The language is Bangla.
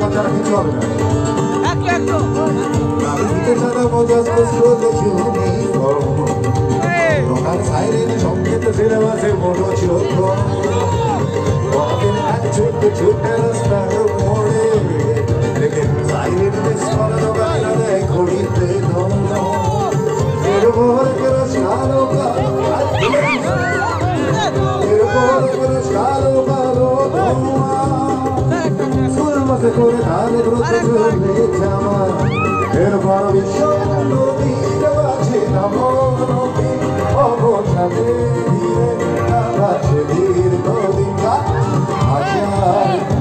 ছাড়া কিছু হবে না। দিতে ছাড়া মজাজ প্রস্তুত শুনি তোমার সাইরেন সংকেত ফিরে আছে বড় চোখ বড়দিন এক ছোট্ট ছোট্ট রাস্তার মোড়ে দেখে সাইরেন স্মরণ গাইরা দেয় ঘড়িতে দণ্ড এরপর করে সালো কালো এরপর করে সালো কালো সুর মাসে করে ধারে দ্রুত চলবে জামা এরপর বিশ্ব নদীর মাঝে নামো নদী অবসাদে ধীরে আকাশে দীর্ঘদিন হাজার